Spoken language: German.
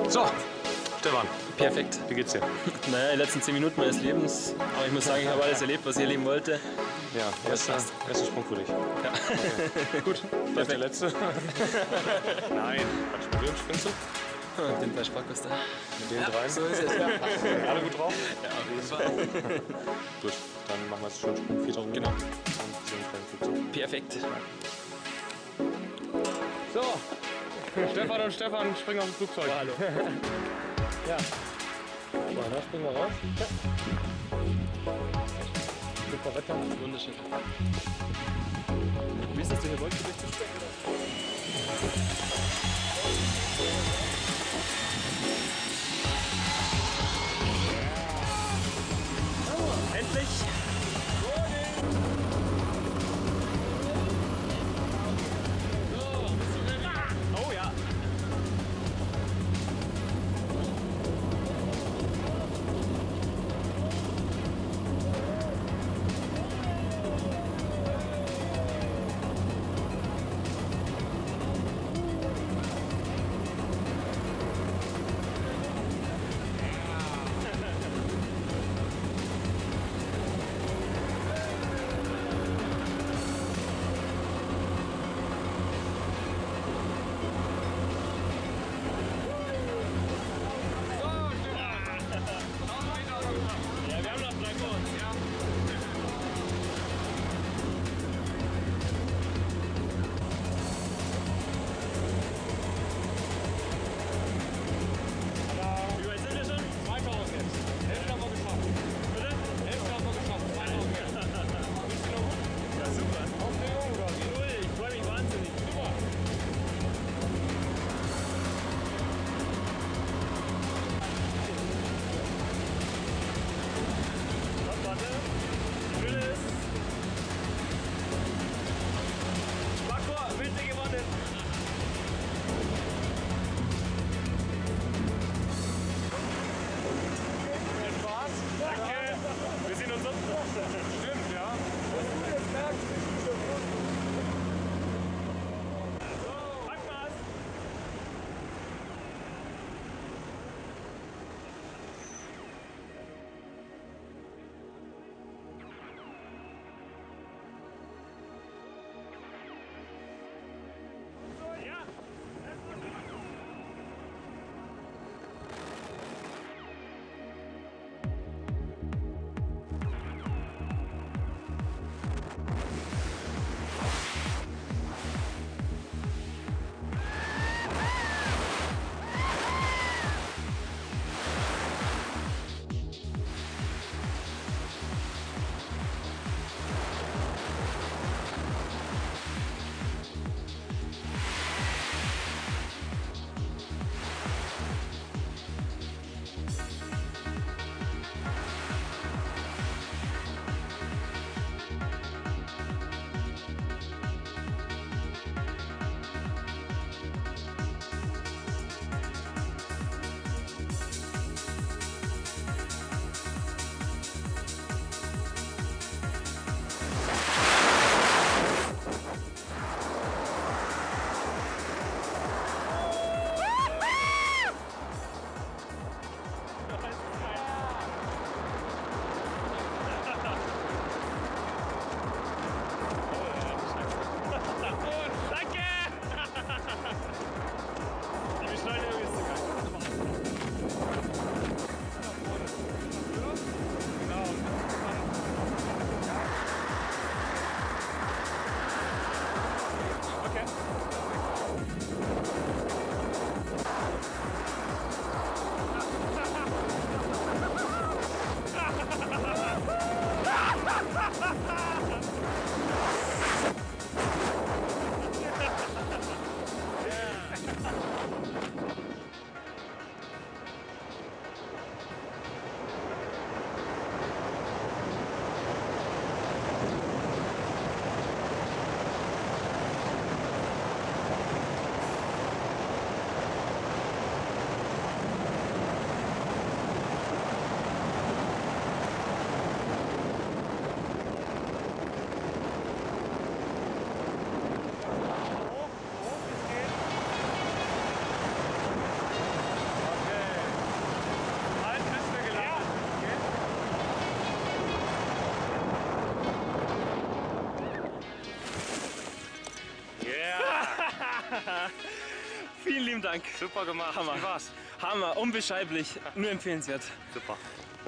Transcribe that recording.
So, Stefan. Perfekt. Wie geht's dir? Naja, die letzten 10 Minuten meines Lebens. Aber ich muss sagen, ich habe alles erlebt, was ich erleben wollte. Ja, erster Sprung für dich. Ja. Okay. Gut, das ist der letzte. Nein, Quatsch, mit wem springst du? Den drei Sparkoster. Mit den dreien? So ist es, ja. Alle gut drauf? Ja, auf jeden Fall. Gut, dann machen wir jetzt schon Sprung 4000 Meter. Und sehen uns gleich gut. Perfekt. So, Stefan und Stefan springen auf dem Flugzeug. Oh, hallo. Ja. So, da springen wir raus. Super Wetter. Wunderschön. Wie ist das denn hier? Wolltest du durchzuspringen? Endlich! Oh ja! Vielen lieben Dank. Super gemacht. Hammer. Wie war's? Hammer, unbeschreiblich, nur empfehlenswert. Super.